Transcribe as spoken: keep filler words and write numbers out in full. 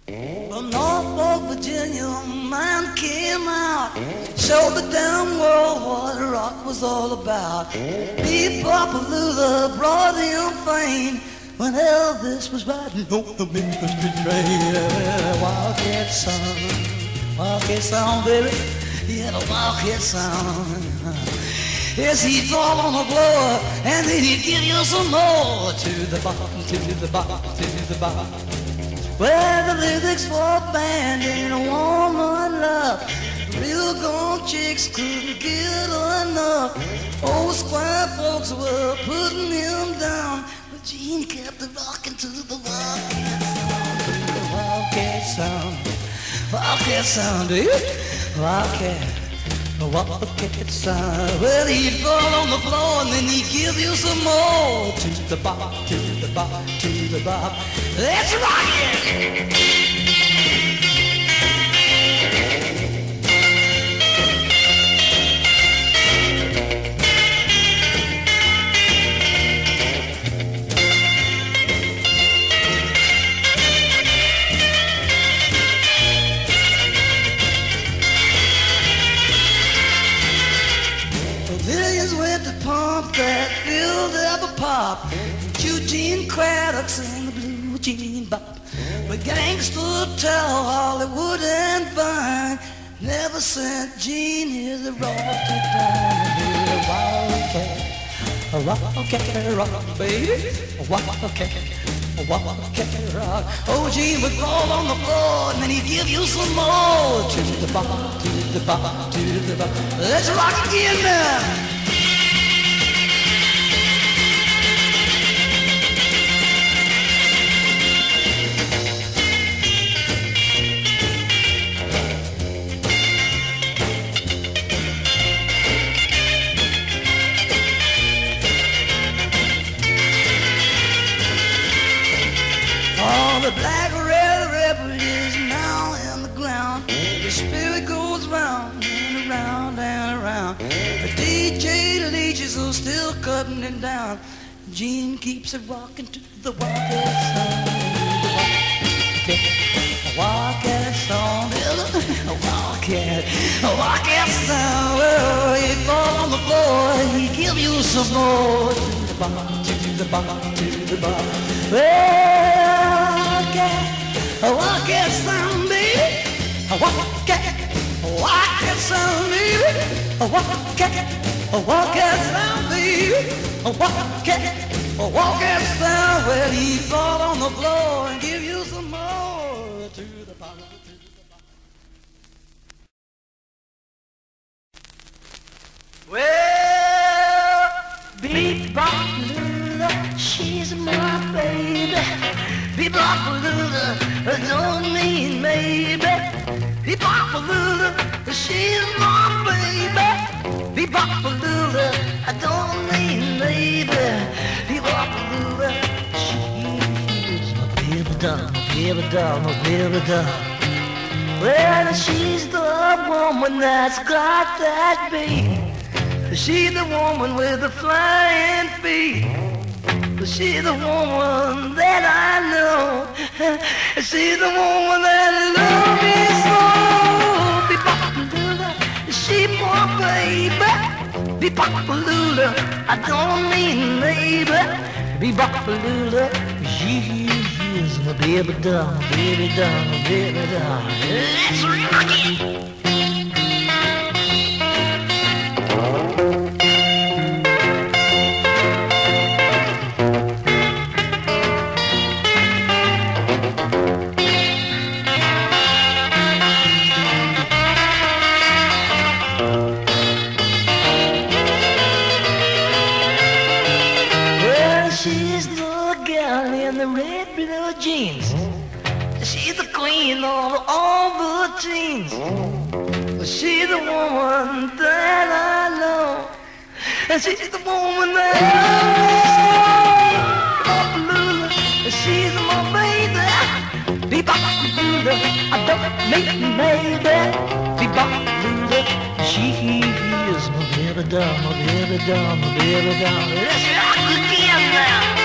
From Norfolk, Virginia, man came out, showed the damn world what rock was all about. Bebop-a-lula brought him fame when Elvis was riding on the Memphis train. Wildcat sound, wildcat sound, baby. Yeah, the wildcat sound. Yes, he'd fall on the floor, and then he'd give you some more. To the bottom, to the bottom, to the bottom. Where the lyrics for a band and a woman love. Real gone chicks couldn't get enough. Old square folks were putting him down, but Gene kept the rockin' to the wildcat sound. Wildcat sound, baby. Wildcat. Wildcat sound. Well, he'd fall on the floor and then he'd give you some more. To the bop, to the bop, to the bop. Let's rock it! Pavilions went to pump that filled up a pop. Eugene Craddock's in the blue jean bop. But gangsters tell Hollywood and Vine never sent Gene here the rock to dine. A wildcat, a wildcat rock, baby. A wildcat, a wildcat rock. Oh, Gene would fall on the floor and then he'd give you some more. To the bop, to the bop, to the bop. Let's rock again now. The black red rebel is now in the ground. The spirit goes round and around and around. The D J leeches are still cutting it down. Gene keeps it rocking to the wildcat sound. A wildcat song, a wildcat, a wildcat sound. Well, he'd fall on the floor and he'd give you some more. To the bop, to the bop, to the bop. Well, a wildcat sound, baby. A wildcat, a wildcat sound, baby. A wildcat, a wildcat sound, baby. A wildcat, a wildcat sound. Well, he'd fall on the floor and give you some more. To the bottom, to the bottom. Well, Bebop-a-lula, she's my baby. Bebop-a-lula, don't mean maybe. Bebop-a-lula, she's my baby. Bebop-a-lula, I don't mean maybe. Bebop-a-lula, she's my baby doll, my baby doll, my baby doll. Well, she's the woman that's got that beat. She's the woman with the flying feet. She's the woman that I know. She's the woman that loves me so. Bebop-a-lula, she's my baby. Bebop-a-lula, I don't mean maybe. Bebop-a-lula, she is my baby doll, my baby doll, my baby doll. Let's rock it. She's the girl in the red blue jeans. She's the queen of all the teens. She's the woman that I know. She's the woman that I love. She's my baby. Bebop-a-lula, I don't mean maybe. Bebop-a-lula, she is my baby doll, my baby doll, my baby doll. Let's rock again now.